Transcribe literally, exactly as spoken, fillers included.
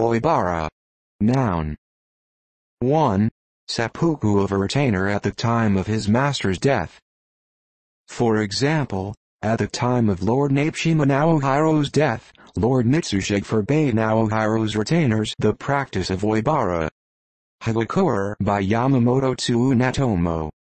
Oibara. Noun. one. Seppuku of a retainer at the time of his master's death. For example, at the time of Lord Napeshima Naohiro's death, Lord Mitsushige forbade Naohiro's retainers the practice of oibara. Hagakure by Yamamoto Tsunetomo.